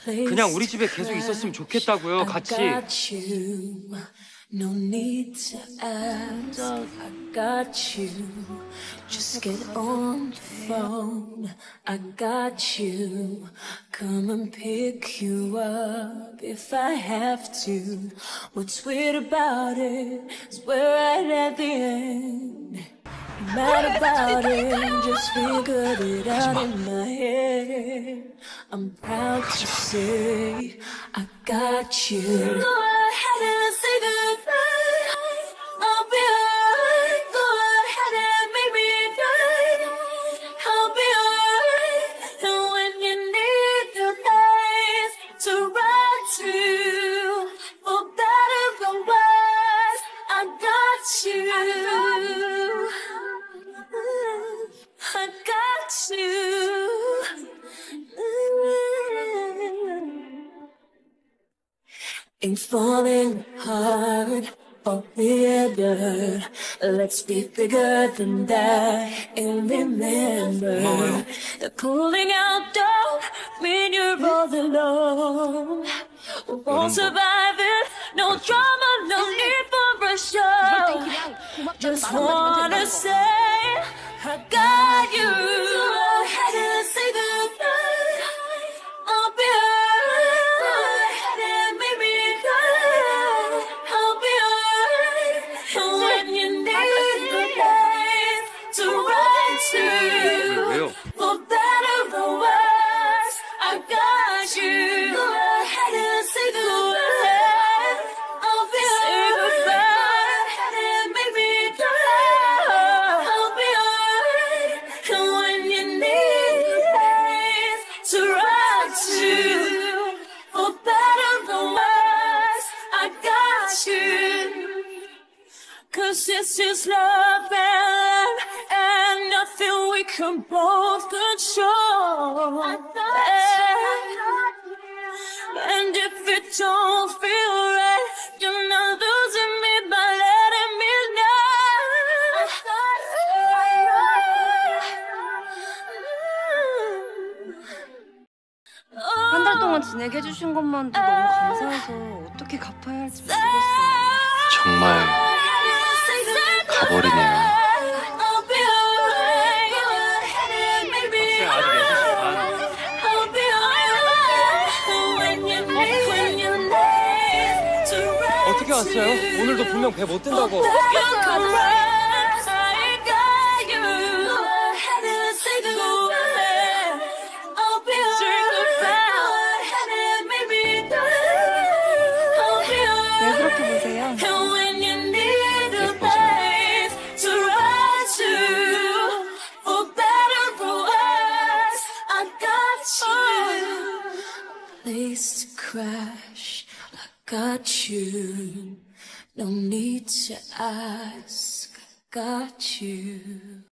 그냥 우리 집에 계속 있었으면 좋겠다고요, 같이. No need to ask, I got you. Just get on the phone, I got you. Come and pick you up if I have to. What's weird about it is we're right at the end. You're mad about it, just figured it out in my head. I'm proud to say I got you. Go ahead and say goodbye. I'll be alright. Go ahead and make me cry. I'll be alright. And when you need the place to run to, for better or worse, I got you. I got you. Ain't falling hard or bitter. Let's be bigger than that and remember that pulling out don't mean you're all alone. We won't survive it. No drama, no need for a show. Just wanna say I got you. Go ahead and say goodbye. I'll be alright. Go ahead and make me cry. I'll be alright. And when you need the place to run to, for better or worse, I got you. Go ahead and say goodbye. I'll be alright. And make me cry. I'll be alright. And when you need the place to run to, for better or worse, I got you. 'Cause this is love and nothing we can both control. I got you. And if it don't feel right, you're not losing me by letting me know. I got you. 한 달 동안 지내게 해주신 것만도 너무 감사해서 어떻게 갚아야 할지 모르겠어요. 정말 가버리네요. 어떻게 왔어요? 오늘도 분명 배 못 뜬다고. 왜 그렇게 보세요? Place to crash, I got you. No need to ask, I got you.